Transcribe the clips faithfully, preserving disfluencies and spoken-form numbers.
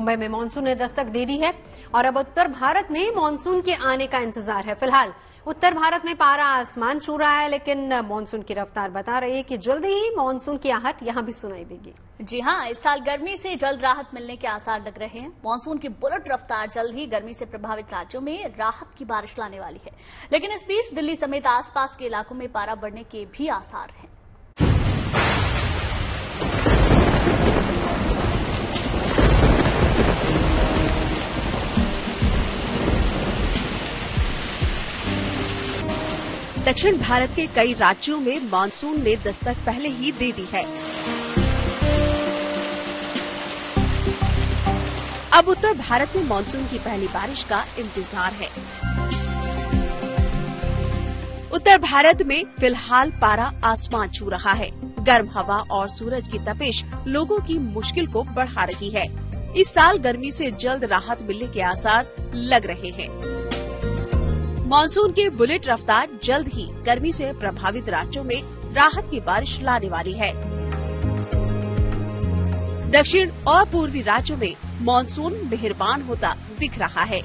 मुंबई में मानसून ने दस्तक दे दी है और अब उत्तर भारत में मानसून के आने का इंतजार है। फिलहाल उत्तर भारत में पारा आसमान छू रहा है, लेकिन मानसून की रफ्तार बता रही है कि जल्दी ही मानसून की आहट यहां भी सुनाई देगी। जी हां, इस साल गर्मी से जल्द राहत मिलने के आसार लग रहे हैं। मानसून की बुलेट रफ्तार जल्द ही गर्मी से प्रभावित राज्यों में राहत की बारिश लाने वाली है, लेकिन इस बीच दिल्ली समेत आसपास के इलाकों में पारा बढ़ने के भी आसार हैं। दक्षिण भारत के कई राज्यों में मानसून ने दस्तक पहले ही दे दी है। अब उत्तर भारत में मानसून की पहली बारिश का इंतजार है। उत्तर भारत में फिलहाल पारा आसमान छू रहा है। गर्म हवा और सूरज की तपिश लोगों की मुश्किल को बढ़ा रही है। इस साल गर्मी से जल्द राहत मिलने के आसार लग रहे हैं। मानसून की बुलेट रफ्तार जल्द ही गर्मी से प्रभावित राज्यों में राहत की बारिश लाने वाली है। दक्षिण और पूर्वी राज्यों में मानसून मेहरबान होता दिख रहा है।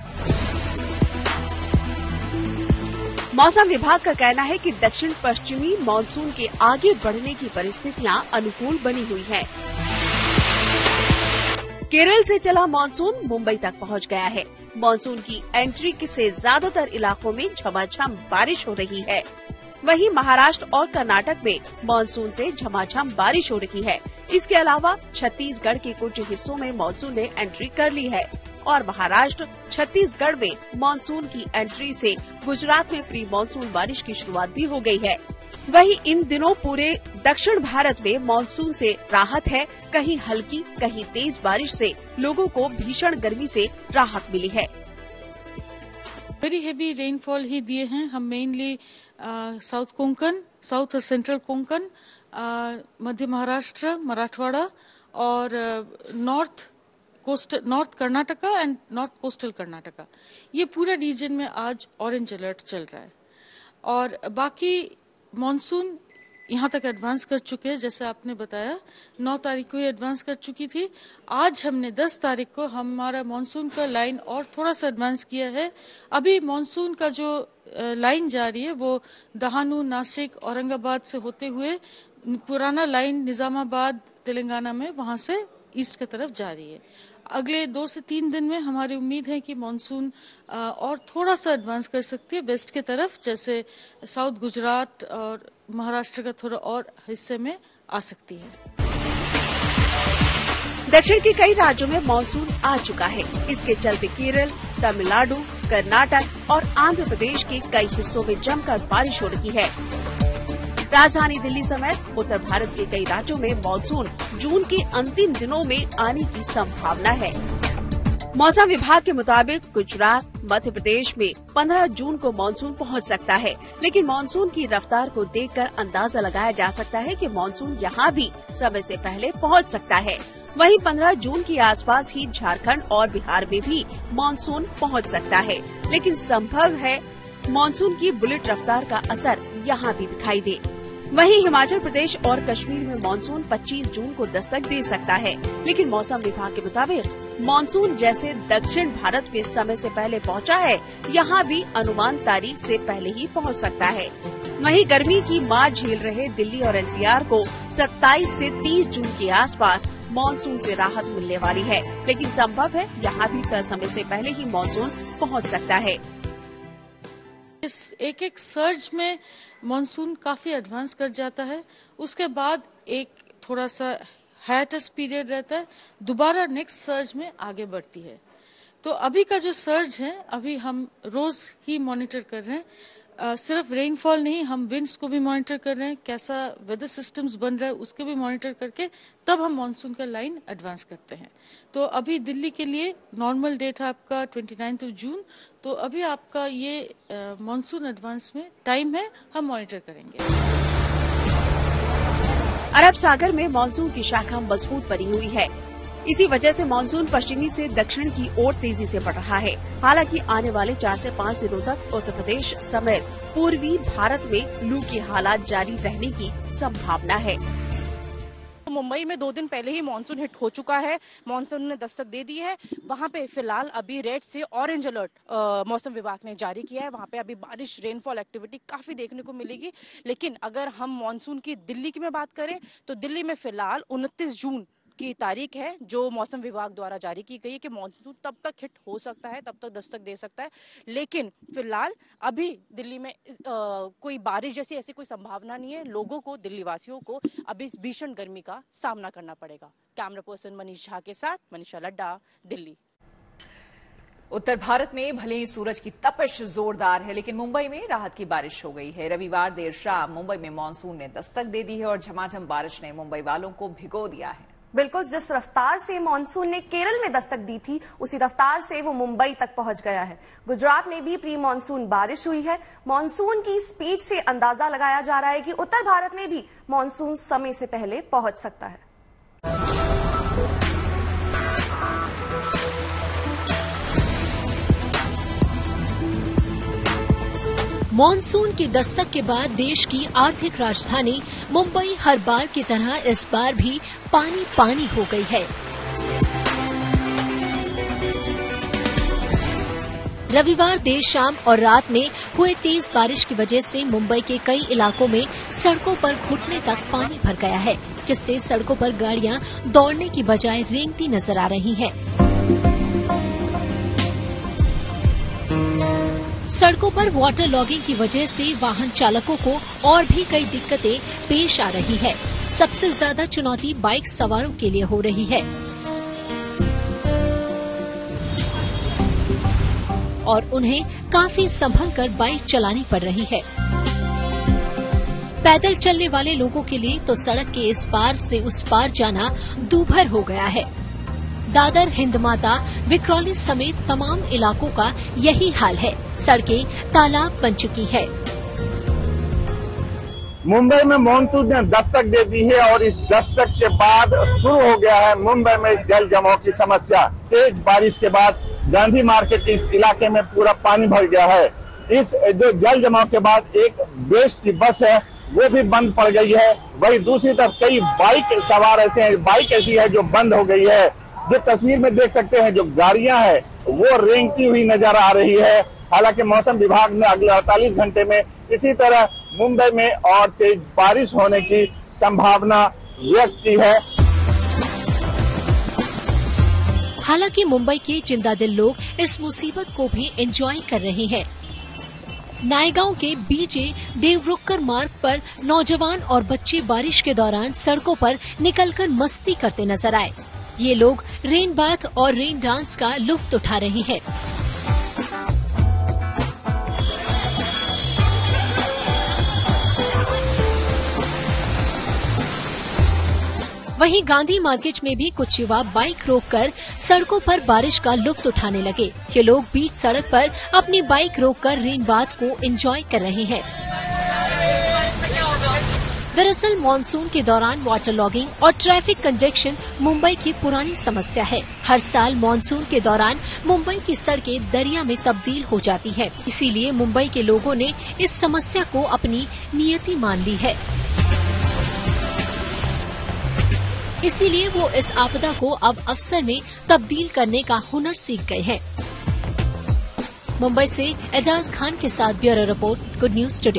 मौसम विभाग का कहना है कि दक्षिण पश्चिमी मानसून के आगे बढ़ने की परिस्थितियां अनुकूल बनी हुई हैं। केरल से चला मानसून मुंबई तक पहुंच गया है। मानसून की एंट्री से ज्यादातर इलाकों में झमाझम बारिश हो रही है। वहीं महाराष्ट्र और कर्नाटक में मानसून से झमाझम बारिश हो रही है। इसके अलावा छत्तीसगढ़ के कुछ हिस्सों में मानसून ने एंट्री कर ली है और महाराष्ट्र छत्तीसगढ़ में मानसून की एंट्री से गुजरात में प्री मानसून बारिश की शुरुआत भी हो गई है। वहीं इन दिनों पूरे दक्षिण भारत में मानसून से राहत है। कहीं हल्की कहीं तेज बारिश से लोगों को भीषण गर्मी से राहत मिली है। वेरी हेवी रेनफॉल ही दिए हैं हम मेनली साउथ कोंकण, साउथ और सेंट्रल कोंकण, मध्य महाराष्ट्र, मराठवाड़ा और north coast north Karnataka and north coastal Karnataka. ये पूरा रीजन में आज ऑरेंज अलर्ट चल रहा है और बाकी मॉनसून यहाँ तक एडवांस कर चुके हैं। जैसे आपने बताया नौ तारीख को ही एडवांस कर चुकी थी। आज हमने दस तारीख को हमारा मॉनसून का लाइन और थोड़ा सा एडवांस किया है। अभी मॉनसून का जो लाइन जा रही है वो दहानू, नासिक, औरंगाबाद से होते हुए पुराना लाइन निजामाबाद तेलंगाना में वहां से ईस्ट की तरफ जा रही है। अगले दो से तीन दिन में हमारी उम्मीद है कि मॉनसून और थोड़ा सा एडवांस कर सकती है वेस्ट की तरफ, जैसे साउथ गुजरात और महाराष्ट्र का थोड़ा और हिस्से में आ सकती है। दक्षिण के कई राज्यों में मानसून आ चुका है। इसके चलते केरल, तमिलनाडु, कर्नाटक और आंध्र प्रदेश के कई हिस्सों में जमकर बारिश हो रही है। राजधानी दिल्ली समेत उत्तर भारत के कई राज्यों में मानसून जून के अंतिम दिनों में आने की संभावना है। मौसम विभाग के मुताबिक गुजरात, मध्य प्रदेश में पंद्रह जून को मानसून पहुंच सकता है, लेकिन मानसून की रफ्तार को देखकर अंदाजा लगाया जा सकता है कि मानसून यहां भी समय से पहले पहुंच सकता है। वहीं पंद्रह जून के आसपास ही झारखंड और बिहार में भी मानसून पहुंच सकता है, लेकिन संभव है मानसून की बुलेट रफ्तार का असर यहां भी दिखाई दे। वहीं हिमाचल प्रदेश और कश्मीर में मानसून पच्चीस जून को दस्तक दे सकता है, लेकिन मौसम विभाग के मुताबिक मानसून जैसे दक्षिण भारत में समय से पहले पहुंचा है, यहां भी अनुमान तारीख से पहले ही पहुंच सकता है। वहीं गर्मी की मार झेल रहे दिल्ली और एनसीआर को सत्ताईस से तीस जून के आसपास मानसून से राहत मिलने वाली है, लेकिन संभव है यहाँ भी समय से पहले ही मानसून पहुँच सकता है। इस एक एक सर्ज में मानसून काफी एडवांस कर जाता है, उसके बाद एक थोड़ा सा हाइटस पीरियड रहता है, दोबारा नेक्स्ट सर्ज में आगे बढ़ती है। तो अभी का जो सर्ज है अभी हम रोज ही मॉनिटर कर रहे हैं। Uh, सिर्फ रेनफॉल नहीं, हम विंड्स को भी मॉनिटर कर रहे हैं, कैसा वेदर सिस्टम्स बन रहा है उसके भी मॉनिटर करके तब हम मानसून का लाइन एडवांस करते हैं। तो अभी दिल्ली के लिए नॉर्मल डेट है आपका उनतीस जून, तो अभी आपका ये मानसून एडवांस में टाइम है, हम मॉनिटर करेंगे। अरब सागर में मानसून की शाखा मजबूत बनी हुई है। इसी वजह से मानसून पश्चिमी से दक्षिण की ओर तेजी से बढ़ रहा है। हालांकि आने वाले चार से पाँच दिनों तक उत्तर प्रदेश समेत पूर्वी भारत में लू के हालात जारी रहने की संभावना है। मुंबई में दो दिन पहले ही मानसून हिट हो चुका है, मानसून ने दस्तक दे दी है। वहां पे फिलहाल अभी रेड से ऑरेंज अलर्ट मौसम विभाग ने जारी किया है। वहां पे अभी बारिश, रेनफॉल एक्टिविटी काफी देखने को मिलेगी। लेकिन अगर हम मानसून की दिल्ली की में बात करें तो दिल्ली में फिलहाल उनतीस जून की तारीख है जो मौसम विभाग द्वारा जारी की गई है कि मानसून तब तक हिट हो सकता है, तब तक दस्तक दे सकता है। लेकिन फिलहाल अभी दिल्ली में आ, कोई बारिश जैसी ऐसी कोई संभावना नहीं है। लोगों को, दिल्ली वासियों को अभी इस भीषण गर्मी का सामना करना पड़ेगा। कैमरा पर्सन मनीष झा के साथ मनीषा लड्डा, दिल्ली। उत्तर भारत में भले ही सूरज की तपिश जोरदार है, लेकिन मुंबई में राहत की बारिश हो गई है। रविवार देर शाम मुंबई में मानसून ने दस्तक दे दी है और झमाझम बारिश ने मुंबई वालों को भिगो दिया है। बिल्कुल, जिस रफ्तार से मानसून ने केरल में दस्तक दी थी, उसी रफ्तार से वो मुंबई तक पहुंच गया है। गुजरात में भी प्री मानसून बारिश हुई है। मानसून की स्पीड से अंदाजा लगाया जा रहा है कि उत्तर भारत में भी मानसून समय से पहले पहुंच सकता है। मॉनसून की दस्तक के बाद देश की आर्थिक राजधानी मुंबई हर बार की तरह इस बार भी पानी पानी हो गई है। रविवार देर शाम और रात में हुए तेज बारिश की वजह से मुंबई के कई इलाकों में सड़कों पर घुटने तक पानी भर गया है, जिससे सड़कों पर गाड़ियां दौड़ने की बजाय रेंगती नजर आ रही हैं। सड़कों पर वाटर लॉगिंग की वजह से वाहन चालकों को और भी कई दिक्कतें पेश आ रही है। सबसे ज्यादा चुनौती बाइक सवारों के लिए हो रही है और उन्हें काफी संभल कर बाइक चलानी पड़ रही है। पैदल चलने वाले लोगों के लिए तो सड़क के इस पार से उस पार जाना दूभर हो गया है। दादर, हिंदमाता, विक्रोली समेत तमाम इलाकों का यही हाल है। सड़कें तालाब बन चुकी है। मुंबई में मानसून ने दस्तक दे दी है और इस दस्तक के बाद शुरू हो गया है मुंबई में जल जमाव की समस्या। तेज बारिश के बाद गांधी मार्केट इस इलाके में पूरा पानी भर गया है। इस जो जल जमाव के बाद एक बेस्ट की बस है वो भी बंद पड़ गई है। वही दूसरी तरफ कई बाइक सवार ऐसे हैं, बाइक ऐसी है जो बंद हो गई है। जो तस्वीर में देख सकते हैं, जो गाड़ियां हैं वो रेंगती हुई नजर आ रही है। हालांकि मौसम विभाग ने अगले अड़तालीस घंटे में इसी तरह मुंबई में और तेज बारिश होने की संभावना व्यक्त की है। हालांकि मुंबई के जिंदादिल लोग इस मुसीबत को भी एंजॉय कर रहे हैं। नायगांव के बीजे देवरुखकर मार्ग पर नौजवान और बच्चे बारिश के दौरान सड़कों पर निकलकर मस्ती करते नजर आए। ये लोग रेन बाथ और रेन डांस का लुत्फ उठा रहे हैं। वहीं गांधी मार्केट में भी कुछ युवा बाइक रोककर सड़कों पर बारिश का लुत्फ उठाने लगे। ये लोग बीच सड़क पर अपनी बाइक रोककर रेन बाथ को एंजॉय कर रहे हैं। दरअसल मानसून के दौरान वाटर लॉगिंग और ट्रैफिक कंजेक्शन मुंबई की पुरानी समस्या है। हर साल मानसून के दौरान मुंबई की सड़कें दरिया में तब्दील हो जाती है। इसीलिए मुंबई के लोगों ने इस समस्या को अपनी नियति मान ली है। इसीलिए वो इस आपदा को अब अवसर में तब्दील करने का हुनर सीख गए हैं। मुंबई से एजाज खान के साथ bureau report, good news today.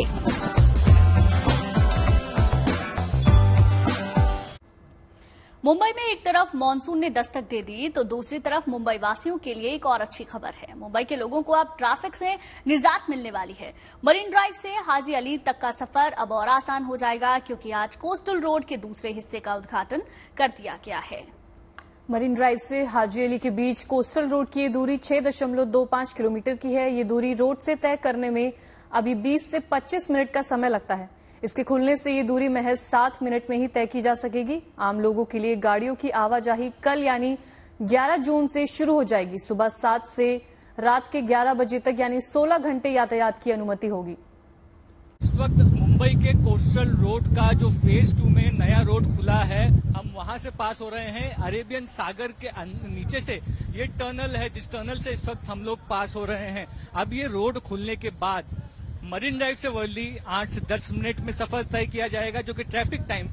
Mumbai में एक तरफ मानसून ने दस्तक दे दी तो दूसरी तरफ मुंबई वासियों के लिए एक और अच्छी खबर है। मुंबई के लोगों को अब ट्रैफिक से निजात मिलने वाली है। मरीन ड्राइव से हाजी अली तक का सफर अब और आसान हो जाएगा, क्योंकि आज कोस्टल रोड के दूसरे हिस्से का उद्घाटन कर दिया गया है। मरीन ड्राइव से हाजी अली के बीच कोस्टल रोड की ये दूरी छह दशमलव दो पांच किलोमीटर की है। ये दूरी रोड से तय करने में अभी बीस से पच्चीस मिनट का समय लगता है। इसके खुलने से ये दूरी महज सात मिनट में ही तय की जा सकेगी। आम लोगों के लिए गाड़ियों की आवाजाही कल यानी ग्यारह जून से शुरू हो जाएगी। सुबह सात से रात के ग्यारह बजे तक यानी सोलह घंटे यातायात की अनुमति होगी। इस वक्त मुंबई के कोस्टल रोड का जो फेज टू में नया रोड खुला है, हम वहां से पास हो रहे हैं। अरेबियन सागर के नीचे से ये टनल है, जिस टनल से इस वक्त हम लोग पास हो रहे हैं। अब ये रोड खुलने के बाद मरीन ड्राइव से वर्ली आठ से दस मिनट में सफर तय किया जाएगा, जो कि ट्रैफिक टाइम पे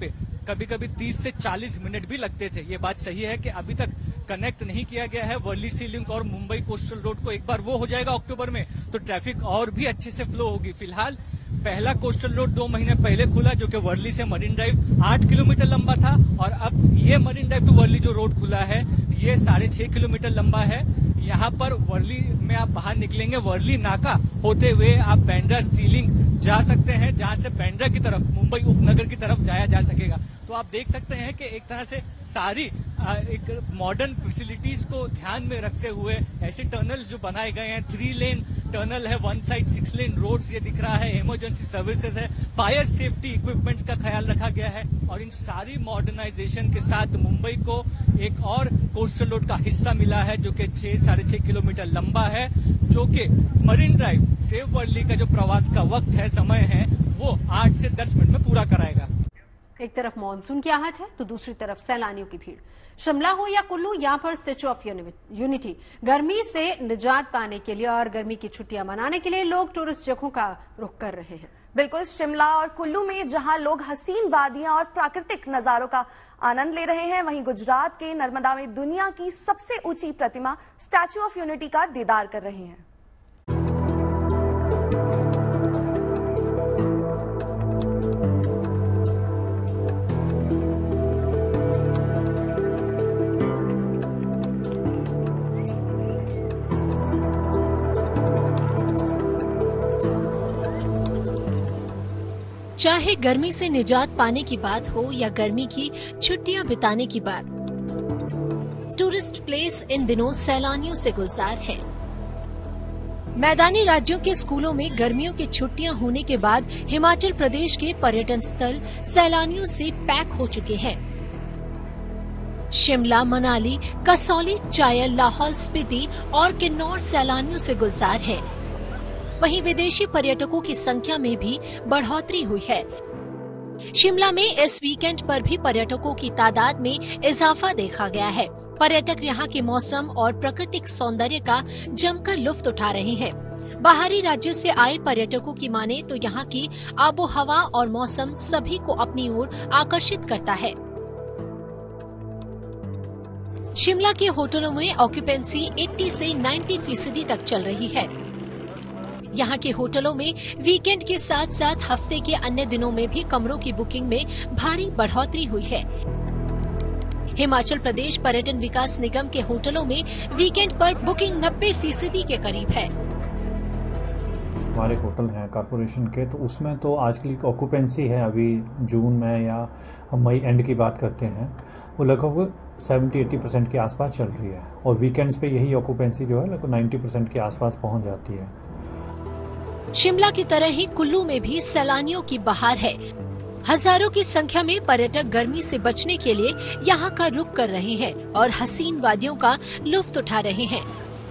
कभी कभी तीस से चालीस मिनट भी लगते थे। ये बात सही है कि अभी तक कनेक्ट नहीं किया गया है वर्ली सी लिंक और मुंबई कोस्टल रोड को। एक बार वो हो जाएगा अक्टूबर में तो ट्रैफिक और भी अच्छे से फ्लो होगी। फिलहाल पहला कोस्टल रोड दो महीने पहले खुला जो कि वर्ली से मरीन ड्राइव आठ किलोमीटर लंबा था, और अब ये मरीन ड्राइव टू वर्ली जो रोड खुला है ये साढ़े छह किलोमीटर लंबा है। यहाँ पर वर्ली में आप बाहर निकलेंगे, वर्ली नाका होते हुए आप बांद्रा सीलिंग जा सकते हैं, जहां से बांद्रा की तरफ मुंबई उपनगर की तरफ जाया जा सकेगा। तो आप देख सकते हैं कि एक तरह से सारी एक मॉडर्न फैसिलिटीज को ध्यान में रखते हुए ऐसे टनल्स जो बनाए गए हैं, थ्री लेन टनल है, one side six lane roads ये दिख रहा है, इमरजेंसी सर्विसेज है, फायर सेफ्टी इक्विपमेंट्स का ख्याल रखा गया है, और इन सारी मॉडर्नाइजेशन के साथ मुंबई को एक और कोस्टल रोड का हिस्सा मिला है जो कि छह साढ़े छह किलोमीटर लंबा है, जो कि मरीन ड्राइव से वर्ली का जो प्रवास का वक्त है, समय है, वो आठ से दस मिनट में पूरा कराएगा। एक तरफ मानसून की आहट है तो दूसरी तरफ सैलानियों की भीड़। शिमला हो या कुल्लू, यहाँ पर स्टैच्यू ऑफ यूनिटी, गर्मी से निजात पाने के लिए और गर्मी की छुट्टियां मनाने के लिए लोग टूरिस्ट जगहों का रुख कर रहे हैं। बिल्कुल, शिमला और कुल्लू में जहां लोग हसीन वादियां और प्राकृतिक नजारों का आनंद ले रहे हैं, वहीं गुजरात के नर्मदा में दुनिया की सबसे ऊंची प्रतिमा स्टैच्यू ऑफ यूनिटी का दीदार कर रहे हैं। चाहे गर्मी से निजात पाने की बात हो या गर्मी की छुट्टियां बिताने की बात, टूरिस्ट प्लेस इन दिनों सैलानियों से गुलजार है। मैदानी राज्यों के स्कूलों में गर्मियों की छुट्टियां होने के बाद हिमाचल प्रदेश के पर्यटन स्थल सैलानियों से पैक हो चुके हैं। शिमला, मनाली, कसौली, चायल, लाहौल स्पीति और किन्नौर सैलानियों से गुलजार है। वहीं विदेशी पर्यटकों की संख्या में भी बढ़ोतरी हुई है। शिमला में इस वीकेंड पर भी पर्यटकों की तादाद में इजाफा देखा गया है। पर्यटक यहां के मौसम और प्राकृतिक सौंदर्य का जमकर लुत्फ उठा रहे हैं। बाहरी राज्यों से आए पर्यटकों की माने तो यहां की आबो हवा और मौसम सभी को अपनी ओर आकर्षित करता है। शिमला के होटलों में ऑक्यूपेंसी अस्सी से नब्बे फीसदी तक चल रही है। यहाँ के होटलों में वीकेंड के साथ साथ हफ्ते के अन्य दिनों में भी कमरों की बुकिंग में भारी बढ़ोतरी हुई है। हिमाचल प्रदेश पर्यटन विकास निगम के होटलों में वीकेंड पर बुकिंग नब्बे फीसदी के करीब है। हमारे होटल हैं कॉरपोरेशन के, तो उसमें तो आजकल ऑक्यूपेंसी है, अभी जून में या हम मई एंड की बात करते हैं, वो लगभग सत्तर अस्सी परसेंट के आसपास चल रही है, और वीकेंड्स पे यही ऑक्यूपेंसी जो है लगभग नब्बे परसेंट के आसपास पहुंच जाती है। शिमला की तरह ही कुल्लू में भी सैलानियों की बहार है। हजारों की संख्या में पर्यटक गर्मी से बचने के लिए यहाँ का रुख कर रहे हैं और हसीन वादियों का लुत्फ उठा रहे हैं।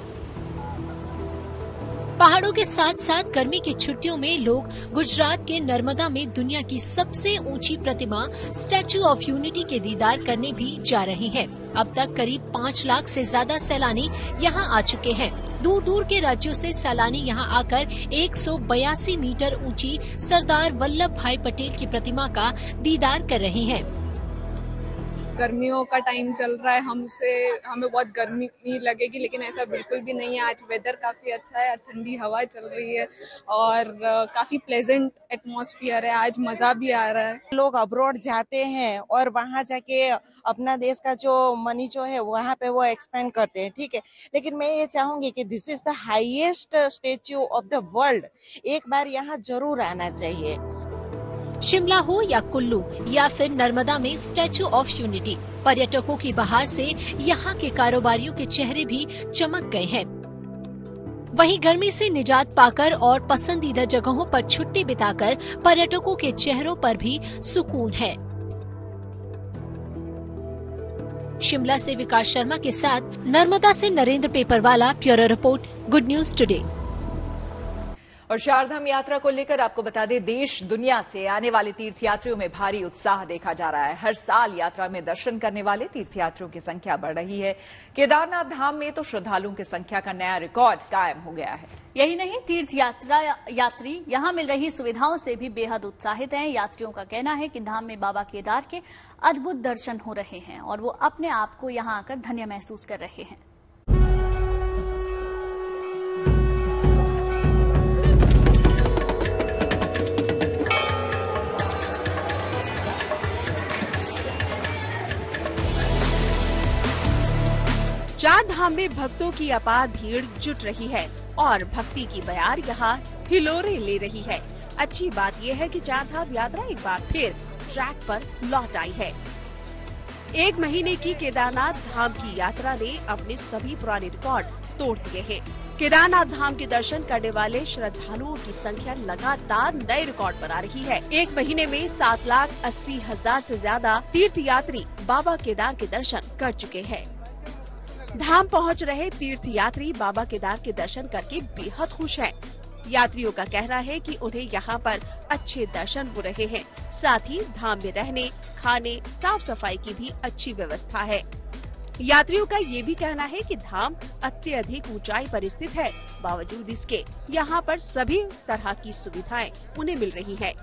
पहाड़ों के साथ साथ गर्मी की छुट्टियों में लोग गुजरात के नर्मदा में दुनिया की सबसे ऊंची प्रतिमा स्टैच्यू ऑफ यूनिटी के दीदार करने भी जा रहे हैं। अब तक करीब पाँच लाख से ज्यादा सैलानी यहां आ चुके हैं। दूर दूर के राज्यों से सैलानी यहां आकर एक सौ बयासी मीटर ऊंची सरदार वल्लभ भाई पटेल की प्रतिमा का दीदार कर रहे हैं। गर्मियों का टाइम चल रहा है, हमसे हमें बहुत गर्मी लगेगी, लेकिन ऐसा बिल्कुल भी नहीं है। आज वेदर काफ़ी अच्छा है, ठंडी हवा चल रही है और काफ़ी प्लेजेंट एटमॉस्फेयर है। आज मज़ा भी आ रहा है। लोग अब्रॉड जाते हैं और वहाँ जाके अपना देश का जो मनी जो है वहाँ पे वो एक्सपेंड करते हैं, ठीक है। लेकिन मैं ये चाहूँगी कि this is the highest statue of the world, एक बार यहाँ जरूर आना चाहिए। शिमला हो या कुल्लू या फिर नर्मदा में स्टैच्यू ऑफ यूनिटी, पर्यटकों की बहार से यहाँ के कारोबारियों के चेहरे भी चमक गए हैं। वहीं गर्मी से निजात पाकर और पसंदीदा जगहों पर छुट्टी बिताकर पर्यटकों के चेहरों पर भी सुकून है। शिमला से विकास शर्मा के साथ नर्मदा से Narendra Paperwala, bureau report, good news today. और चारधाम यात्रा को लेकर आपको बता दें, देश दुनिया से आने वाले तीर्थयात्रियों में भारी उत्साह देखा जा रहा है। हर साल यात्रा में दर्शन करने वाले तीर्थयात्रियों की संख्या बढ़ रही है। केदारनाथ धाम में तो श्रद्धालुओं की संख्या का नया रिकॉर्ड कायम हो गया है। यही नहीं, तीर्थ यात्रा यात्री यहां मिल रही सुविधाओं से भी बेहद उत्साहित हैं। यात्रियों का कहना है कि धाम में बाबा केदार के अद्भुत दर्शन हो रहे हैं और वो अपने आप को यहां आकर धन्य महसूस कर रहे हैं। चार धाम में भक्तों की अपार भीड़ जुट रही है और भक्ति की बयार यहाँ हिलोरे ले रही है। अच्छी बात यह है कि चार धाम यात्रा एक बार फिर ट्रैक पर लौट आई है। एक महीने की केदारनाथ धाम की यात्रा ने अपने सभी पुराने रिकॉर्ड तोड़ दिए हैं। केदारनाथ धाम के दर्शन करने वाले श्रद्धालुओं की संख्या लगातार नए रिकॉर्ड बना रही है। एक महीने में सात लाख अस्सी हजार से ज्यादा तीर्थ यात्री बाबा केदार के दर्शन कर चुके हैं। धाम पहुंच रहे तीर्थ यात्री बाबा केदार के दर्शन करके बेहद खुश हैं। यात्रियों का कहना है कि उन्हें यहाँ पर अच्छे दर्शन हो रहे हैं। साथ ही धाम में रहने, खाने, साफ सफाई की भी अच्छी व्यवस्था है। यात्रियों का ये भी कहना है कि धाम अत्यधिक ऊंचाई पर स्थित है। बावजूद इसके यहाँ पर सभी तरह की सुविधाएं उन्हें मिल रही है।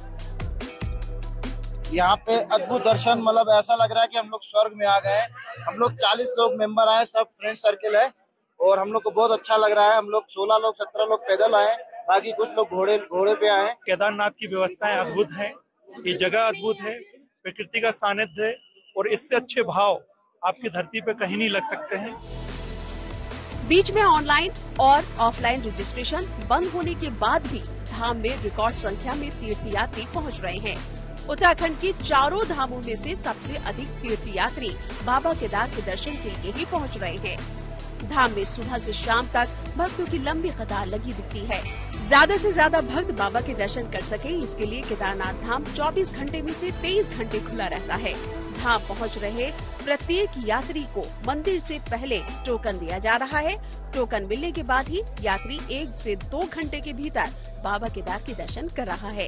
यहाँ पे अद्भुत दर्शन, मतलब ऐसा लग रहा है कि हम लोग स्वर्ग में आ गए। हम लोग चालीस लोग मेंबर आए, सब फ्रेंड सर्किल है और हम लोग को बहुत अच्छा लग रहा है। हम लोग सोलह लोग सत्रह लोग पैदल आए, बाकी कुछ लोग घोड़े घोड़े पे आए। केदारनाथ की व्यवस्थाएं अद्भुत है, ये जगह अद्भुत है, प्रकृति का सानिध्य है और इससे अच्छे भाव आपकी धरती पे कहीं नहीं लग सकते हैं। बीच में ऑनलाइन और ऑफलाइन रजिस्ट्रेशन बंद होने के बाद भी धाम में रिकॉर्ड संख्या में तीर्थयात्री पहुँच रहे हैं। उत्तराखंड के चारों धामों में से सबसे अधिक तीर्थयात्री बाबा केदार के दर्शन के लिए ही पहुंच रहे हैं। धाम में सुबह से शाम तक भक्तों की लंबी कतार लगी दिखती है। ज्यादा से ज्यादा भक्त बाबा के दर्शन कर सके, इसके लिए केदारनाथ धाम चौबीस घंटे में से तेईस घंटे खुला रहता है। धाम पहुंच रहे प्रत्येक यात्री को मंदिर से पहले टोकन दिया जा रहा है। टोकन मिलने के बाद ही यात्री एक से दो घंटे के भीतर बाबा केदार के दर्शन कर रहा है।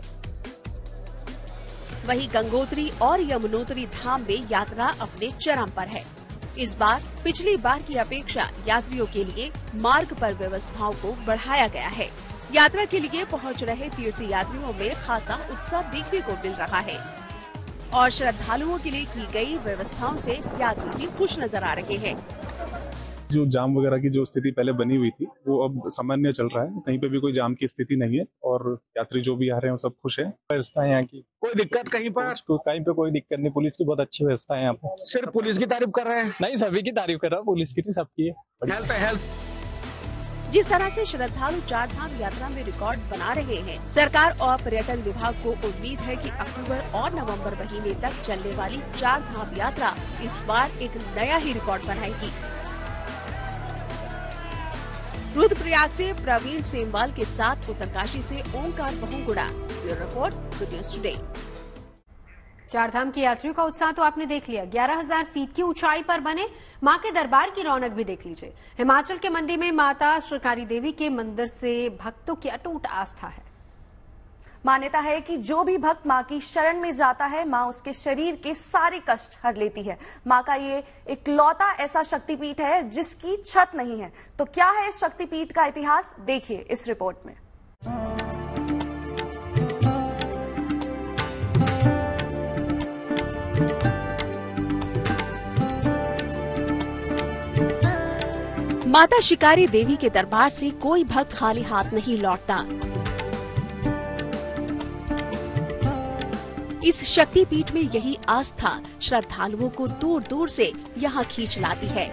वहीं गंगोत्री और यमुनोत्री धाम में यात्रा अपने चरम पर है। इस बार पिछली बार की अपेक्षा यात्रियों के लिए मार्ग पर व्यवस्थाओं को बढ़ाया गया है। यात्रा के लिए पहुंच रहे तीर्थ यात्रियों में खासा उत्साह देखने को मिल रहा है और श्रद्धालुओं के लिए की गई व्यवस्थाओं से यात्री भी खुश नजर आ रहे हैं। जो जाम वगैरह की जो स्थिति पहले बनी हुई थी वो अब सामान्य चल रहा है, कहीं पे भी कोई जाम की स्थिति नहीं है और यात्री जो भी आ रहे हैं वो सब खुश है। व्यवस्था है यहाँ की, कोई दिक्कत कहीं पर कहीं पे कोई दिक्कत नहीं। पुलिस की बहुत अच्छी व्यवस्था है यहाँ पे। सिर्फ पुलिस की तारीफ कर रहे हैं? नहीं, सभी की तारीफ कर रहा हूँ, पुलिस की नहीं, सबकी है। हेल्थ है हेल्थ। जिस तरह से श्रद्धालु चार धाम यात्रा में रिकॉर्ड बना रहे हैं, सरकार और पर्यटन विभाग को उम्मीद है कि अक्टूबर और नवंबर महीने तक चलने वाली चार धाम यात्रा इस बार एक नया ही रिकॉर्ड बनाएगी। रुद्रप्रयाग से प्रवीण सेमवाल के साथ उत्तरकाशी से Omkar Bahuguna, bureau report, good news today. Chardham के यात्रियों का उत्साह तो आपने देख लिया। ग्यारह हजार फीट की ऊंचाई पर बने मां के दरबार की रौनक भी देख लीजिए। हिमाचल के मंडी में माता श्रीकारी देवी के मंदिर से भक्तों की अटूट आस्था है। मान्यता है कि जो भी भक्त मां की शरण में जाता है, मां उसके शरीर के सारे कष्ट हर लेती है। मां का ये इकलौता ऐसा शक्तिपीठ है जिसकी छत नहीं है। तो क्या है इस शक्तिपीठ का इतिहास, देखिए इस रिपोर्ट में। माता शिकारी देवी के दरबार से कोई भक्त खाली हाथ नहीं लौटता। इस शक्तिपीठ में यही आस्था श्रद्धालुओं को दूर दूर से यहाँ खींच लाती है।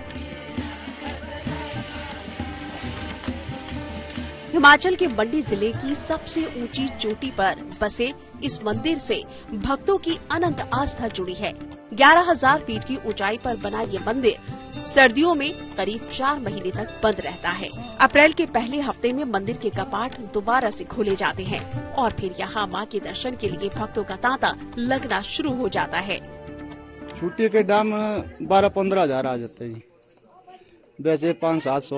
हिमाचल के मंडी जिले की सबसे ऊंची चोटी पर बसे इस मंदिर से भक्तों की अनंत आस्था जुड़ी है। ग्यारह हजार फीट की ऊंचाई पर बना ये मंदिर सर्दियों में करीब चार महीने तक बंद रहता है। अप्रैल के पहले हफ्ते में मंदिर के कपाट दोबारा से खोले जाते हैं और फिर यहाँ माँ के दर्शन के लिए भक्तों का तांता लगना शुरू हो जाता है। छुट्टी के दाम बारह पंद्रह हजार आ जाते हैं, वैसे पाँच सात सौ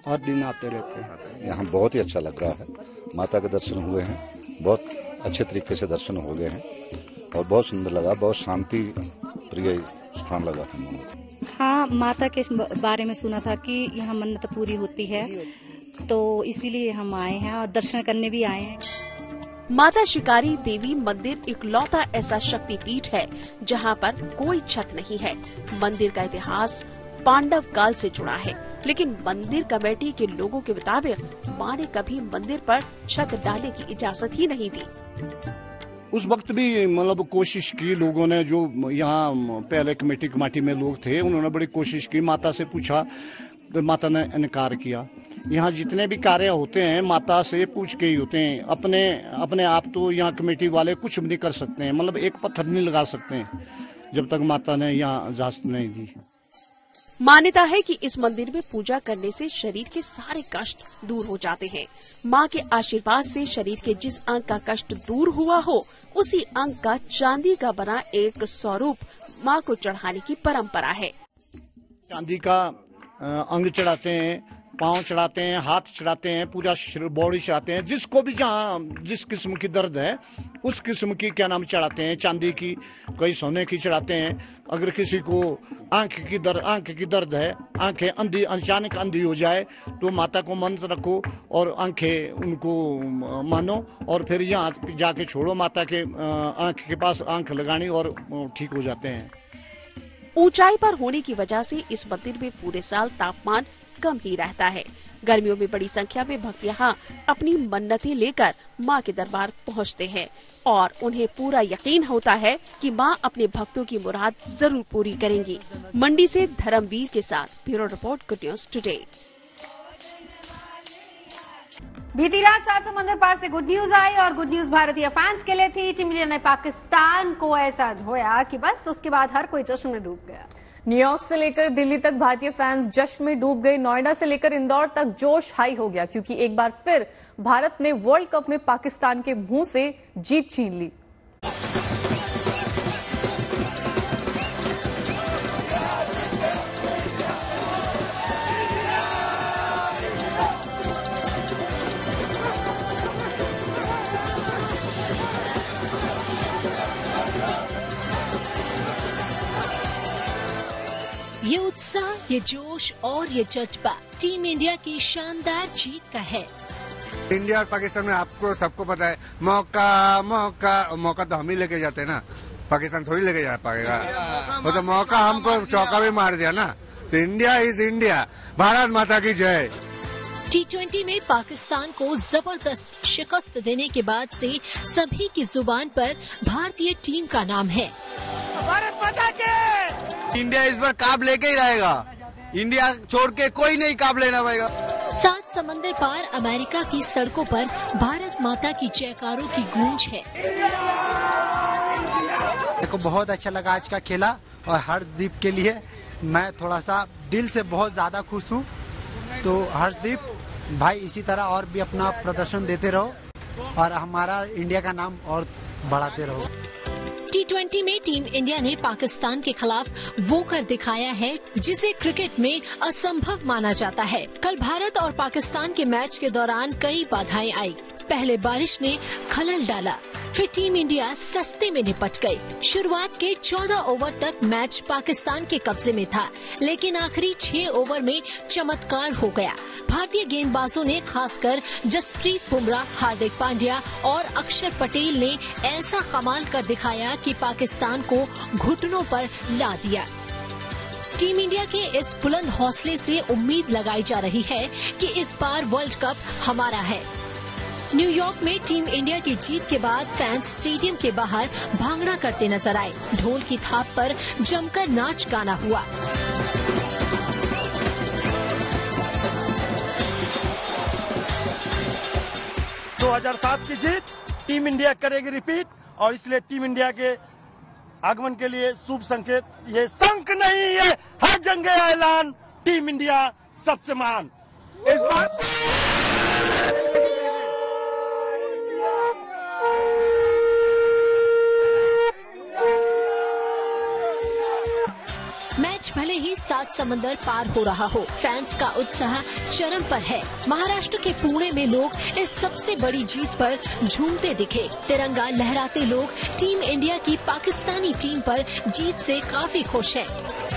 हर दिन आते रहते हैं। यहाँ बहुत ही अच्छा लग रहा है, माता के दर्शन हुए हैं, बहुत अच्छे तरीके से दर्शन हो गए हैं और बहुत सुंदर लगा, बहुत शांति प्रिय स्थान लगा है। हाँ, माता के बारे में सुना था कि यहाँ मन्नत पूरी होती है, तो इसीलिए हम आए हैं और दर्शन करने भी आए हैं। माता शिकारी देवी मंदिर इकलौता ऐसा शक्तिपीठ है जहां पर कोई छत नहीं है। मंदिर का इतिहास पांडव काल से जुड़ा है, लेकिन मंदिर कमेटी के लोगों के मुताबिक मां ने कभी मंदिर पर छत डालने की इजाजत ही नहीं दी। उस वक्त भी मतलब कोशिश की लोगों ने, जो यहाँ पहले कमेटी कमेटी में लोग थे, उन्होंने बड़ी कोशिश की, माता से पूछा तो माता ने इनकार किया। यहाँ जितने भी कार्य होते हैं माता से पूछ के ही होते हैं। अपने अपने आप तो यहाँ कमेटी वाले कुछ भी नहीं कर सकते हैं, मतलब एक पत्थर नहीं लगा सकते हैं जब तक माता ने यहाँ इजाजत नहीं दी। मान्यता है कि इस मंदिर में पूजा करने से शरीर के सारे कष्ट दूर हो जाते हैं। मां के आशीर्वाद से शरीर के जिस अंग का कष्ट दूर हुआ हो, उसी अंग का चांदी का बना एक स्वरूप मां को चढ़ाने की परंपरा है। चांदी का अंग चढ़ाते हैं, पाँव चढ़ाते हैं, हाथ चढ़ाते हैं, पूरा बॉडी चढ़ाते हैं। जिसको भी जहाँ जिस किस्म की दर्द है उस किस्म की क्या नाम चढ़ाते हैं। चांदी की, कई सोने की चढ़ाते हैं। अगर किसी को आंख की दर्द आंख की दर्द है, आंखें अंधी अचानक अंधी हो जाए, तो माता को मंत्र रखो और आंखें उनको मानो और फिर यहाँ जाके छोड़ो, माता के आंख के पास आंख लगानी और ठीक हो जाते हैं। ऊंचाई पर होने की वजह से इस मंदिर में पूरे साल तापमान कम ही रहता है। गर्मियों में बड़ी संख्या में भक्त यहाँ अपनी मन्नतें लेकर मां के दरबार पहुँचते हैं और उन्हें पूरा यकीन होता है कि मां अपने भक्तों की मुराद जरूर पूरी करेंगी। मंडी से धर्मवीर के साथ bureau report, good news today. बीती रात सात समंदर पार से गुड न्यूज आई और गुड न्यूज भारतीय फैंस के लिए थी। टीम इंडिया ने पाकिस्तान को ऐसा धोया कि बस उसके बाद हर कोई जश्न में डूब गया। न्यूयॉर्क से लेकर दिल्ली तक भारतीय फैंस जश्न में डूब गए। नोएडा से लेकर इंदौर तक जोश हाई हो गया, क्योंकि एक बार फिर भारत ने वर्ल्ड कप में पाकिस्तान के मुंह से जीत छीन ली। ये उत्साह, ये जोश और ये जज्बा टीम इंडिया की शानदार जीत का है। इंडिया और पाकिस्तान में आपको सबको पता है, मौका मौका मौका तो हम ही लेके जाते हैं ना, पाकिस्तान थोड़ी लेके जा पाएगा। वो तो मौका हमको चौका भी मार दिया ना। तो इंडिया इज इंडिया, भारत माता की जय। टी ट्वेंटी में पाकिस्तान को जबरदस्त शिकस्त देने के बाद से सभी की जुबान पर भारतीय टीम का नाम है। भारत माता के इंडिया इस बार काब लेके ही रहेगा। इंडिया छोड़ के कोई नहीं काब लेना पड़ेगा। सात समंदर पार अमेरिका की सड़कों पर भारत माता की जयकारों की गूंज है। मेरे को बहुत अच्छा लगा आज का खेला और हर्षदीप के लिए मैं थोड़ा सा दिल से बहुत ज्यादा खुश हूँ। तो हर्षदीप भाई इसी तरह और भी अपना प्रदर्शन देते रहो और हमारा इंडिया का नाम और बढ़ाते रहो। टी ट्वेंटी में टीम इंडिया ने पाकिस्तान के खिलाफ वो कर दिखाया है जिसे क्रिकेट में असंभव माना जाता है। कल भारत और पाकिस्तान के मैच के दौरान कई बाधाएं आई। पहले बारिश ने खलल डाला, फिर टीम इंडिया सस्ते में निपट गई। शुरुआत के चौदह ओवर तक मैच पाकिस्तान के कब्जे में था, लेकिन आखिरी छह ओवर में चमत्कार हो गया। भारतीय गेंदबाजों ने खासकर जसप्रीत बुमराह, हार्दिक पांड्या और अक्षर पटेल ने ऐसा कमाल कर दिखाया कि पाकिस्तान को घुटनों पर ला दिया। टीम इंडिया के इस बुलंद हौसले से उम्मीद लगाई जा रही है कि इस बार वर्ल्ड कप हमारा है। न्यूयॉर्क में टीम इंडिया की जीत के बाद फैंस स्टेडियम के बाहर भांगड़ा करते नजर आए। ढोल की थाप पर जमकर नाच गाना हुआ। दो हज़ार सात की जीत टीम इंडिया करेगी रिपीट और इसलिए टीम इंडिया के आगमन के लिए शुभ संकेत। ये शंख नहीं है, हर जंग ऐलान, टीम इंडिया सबसे महान। इस बार मैच भले ही सात समंदर पार हो रहा हो। फैंस का उत्साह चरम पर है। महाराष्ट्र के पुणे में लोग इस सबसे बड़ी जीत पर झूमते दिखे। तिरंगा लहराते लोग टीम इंडिया की पाकिस्तानी टीम पर जीत से काफी खुश हैं।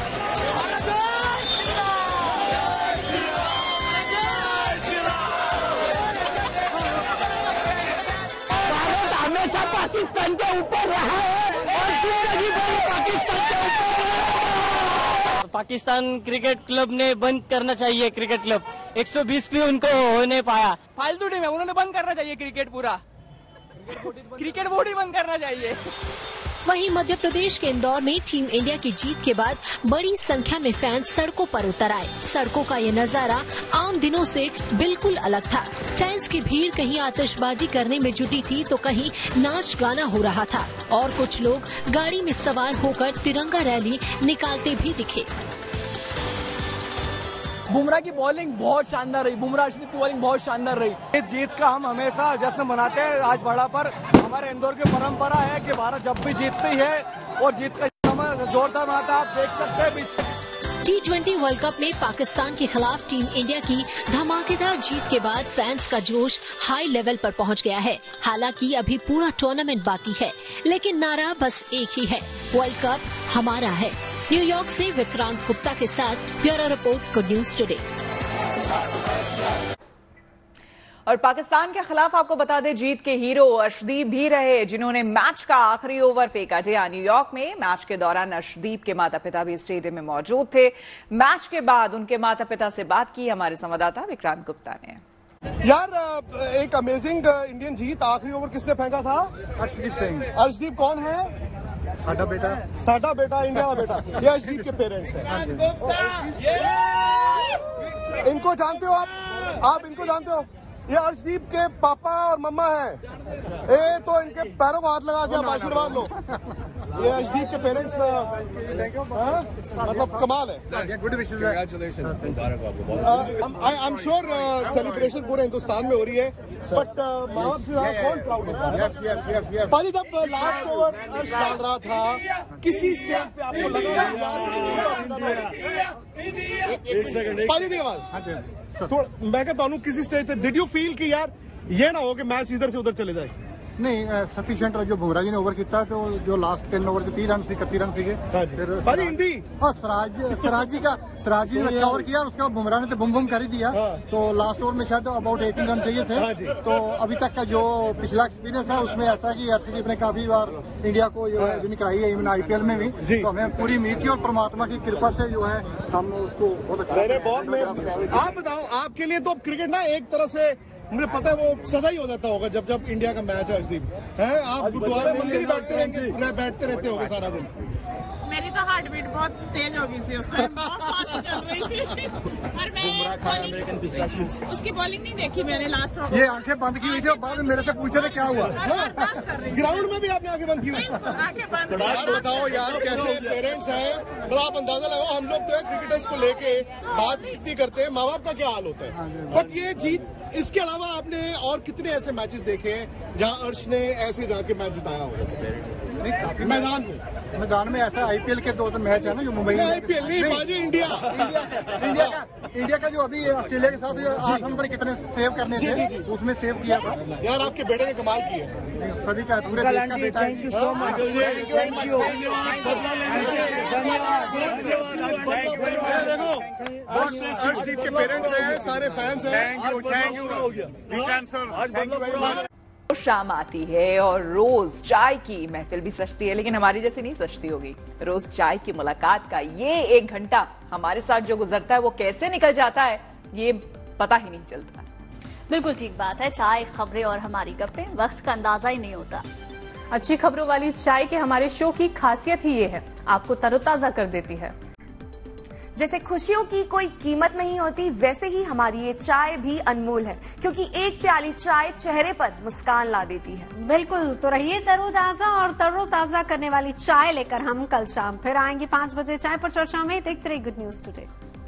हमेशा पाकिस्तान के ऊपर रहा है और जिंदगी भर पाकिस्तान के ऊपर। पाकिस्तान क्रिकेट क्लब ने बंद करना चाहिए। क्रिकेट क्लब एक सौ बीस भी उनको हो नहीं पाया। फालतू टीम है, उन्होंने बंद करना चाहिए क्रिकेट पूरा। क्रिकेट बोर्ड ही बंद करना चाहिए। वहीं मध्य प्रदेश के इंदौर में टीम इंडिया की जीत के बाद बड़ी संख्या में फैंस सड़कों पर उतर आए। सड़कों का ये नजारा आम दिनों से बिल्कुल अलग था। फैंस की भीड़ कहीं आतिशबाजी करने में जुटी थी तो कहीं नाच गाना हो रहा था और कुछ लोग गाड़ी में सवार होकर तिरंगा रैली निकालते भी दिखे। बुमराह की बॉलिंग बहुत शानदार रही। बुमराह अर्शदीप की बॉलिंग बहुत शानदार रही। इस जीत का हम हमेशा जश्न मनाते हैं। आज बड़ा पर हमारे इंदौर की परंपरा है कि भारत जब भी जीतती है और जीत का जोरदार मनाता है। आप देख सकते हैं टी ट्वेंटी वर्ल्ड कप में पाकिस्तान के खिलाफ टीम इंडिया की धमाकेदार जीत के बाद फैंस का जोश हाई लेवल पर पहुंच गया है। हालांकि अभी पूरा टूर्नामेंट बाकी है, लेकिन नारा बस एक ही है, वर्ल्ड कप हमारा है। न्यूयॉर्क से विक्रांत गुप्ता के साथ bureau report, good news today. और पाकिस्तान के खिलाफ आपको बता दें, जीत के हीरो अर्शदीप भी रहे, जिन्होंने मैच का आखिरी ओवर फेंका। जी हाँ, न्यूयॉर्क में मैच के दौरान अर्शदीप के माता पिता भी स्टेडियम में मौजूद थे। मैच के बाद उनके माता पिता से बात की हमारे संवाददाता विक्रांत गुप्ता ने। यार, एक अमेजिंग इंडियन जीत। आखिरी ओवर किसने फेंका था? अर्शदीप सिंह। अर्शदीप कौन है? साडा बेटा। साडा बेटा, इंडिया का बेटा। ये अर्शदीप के पेरेंट्स हैं। इनको जानते हो आप? आप इनको जानते हो? ये अर्शदीप के पापा और मम्मा हैं। ए तो इनके पैरों को हाथ लगा के आप आशीर्वाद लो। ये अर्शदीप के पेरेंट्स मतलब कमाल है। Good wishes. I am sure celebration पूरे हिंदुस्तान में हो रही है, बट माँ बाप से ज्यादा कौन प्राउड है? पाजी, जब लास्ट ओवर अर्श डाल रहा था, किसी स्टेज पे आपको लगा? पाजी दी आवाज थोड़ा, मैं कहता हूँ किसी स्टेज पे डिड यू फील कि यार ये ना हो कि मैच इधर से उधर चले जाए? नहीं, सफिशिएंट जो बुमराह जी ने ओवर किया तो जो लास्ट टेन ओवर के तीन रन सी इकतीस रन सीगे। फिर हिंदी हाँ, सिराज सिराज जी का सिराज जी ने अच्छा ओवर किया। उसके बाद बुमराह ने तो बुम बुम कर ही दिया। तो लास्ट ओवर में शायद अबाउट अठारह रन चाहिए थे। तो अभी तक का जो पिछला एक्सपीरियंस है उसमें ऐसा है कि अर्शदीप ने काफी बार इंडिया को विन कराई है, इवन आईपीएल में भी। तो हमें पूरी उम्मीद थी और परमात्मा की कृपा से जो है हम उसको बहुत अच्छा। आप बताओ, आपके लिए तो क्रिकेट ना एक तरह से मुझे पता है वो सजा ही हो जाता होगा जब जब इंडिया का मैच है। अर्शदीप है, आप गुरुद्वारा मंदिर ही बैठते रहेंगे, बैठते रहते होंगे सारा दिन। मेरी तो हार्ट बीट बहुत तेज हो गई थी उस टाइम, बहुत फास्ट चल रही थी। और मैं उसकी बॉलिंग नहीं देखी मैंने लास्ट ओवर। ये आंखें बंद की हुई थी और बाद में मेरे से पूछे थे क्या हुआ। ग्राउंड में भी आपने आंखें बंद की हुई? यार बताओ यार, कैसे पेरेंट्स हैं, मतलब आप अंदाजा लगाओ। हम लोग तो क्रिकेटर्स को लेके बात इतनी करते हैं, माँ बाप का क्या हाल होता है, बट ये जीत। इसके अलावा आपने और कितने ऐसे मैचेस देखे हैं जहां अर्श ने ऐसे जाके मैच जिताया हो? मैदान में मैदान में ऐसा आईपीएल के दो मैच है ना जो मुंबई में। आईपीएल नहीं बाजी, इंडिया इंडिया इंडिया का इंडिया का जो अभी ऑस्ट्रेलिया के साथ आठ नंबर कितने सेव करने थे, उसमें सेव किया था। यार आपके बेटे ने कमाल की है। सभी का पूरे देश का बेटा है। Thank you so much. Arshdeep के पेरेंट्स हैं, सारे फैंस हैं। शाम आती है और रोज चाय की महफिल भी सजती है, लेकिन हमारी जैसी नहीं सजती होगी। रोज चाय की मुलाकात का ये एक घंटा हमारे साथ जो गुजरता है वो कैसे निकल जाता है ये पता ही नहीं चलता। बिल्कुल ठीक बात है। चाय, खबरें और हमारी गप्पें, वक्त का अंदाजा ही नहीं होता। अच्छी खबरों वाली चाय के हमारे शो की खासियत ही ये है, आपको तरोताजा कर देती है। जैसे खुशियों की कोई कीमत नहीं होती, वैसे ही हमारी ये चाय भी अनमोल है, क्योंकि एक प्याली चाय चेहरे पर मुस्कान ला देती है। बिल्कुल, तो रहिए तरोताजा और तरोताजा करने वाली चाय लेकर हम कल शाम फिर आएंगे पांच बजे चाय पर चर्चा में। देखते रहिए गुड न्यूज टुडे।